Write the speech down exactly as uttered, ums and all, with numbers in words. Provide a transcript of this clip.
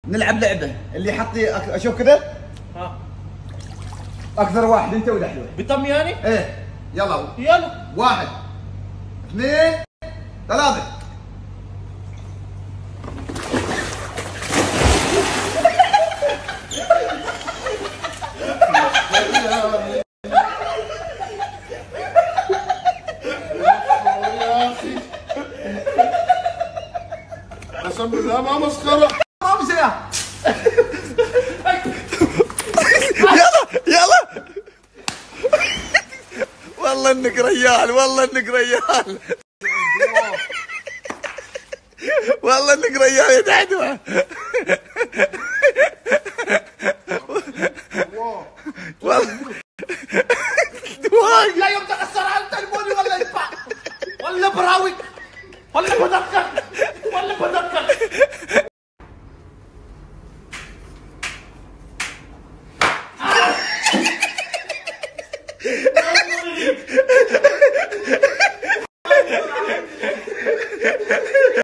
نلعب لعبه اللي يحطي أك... اشوف كذا. ها اكثر واحد انت ولا حلوه؟ بطم يعني؟ ايه يلا يلا واحد اثنين ثلاثة. قسم بالله ما مسخرة. خمسة. يلا يلا. والله انك ريال، والله انك ريال، والله انك ريال يا دعدوة. والله لا يوم تكسر على تليفوني ولا يدفع ولا براوي ولا بذكر ولا بذكر.